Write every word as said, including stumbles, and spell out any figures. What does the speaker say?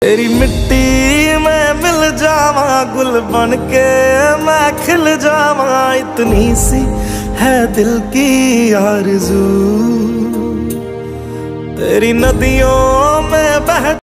तेरी मिट्टी में मिल जावा, गुल बन के मैं खिल जावा, इतनी सी है दिल की आरज़ू। तेरी नदियों में बह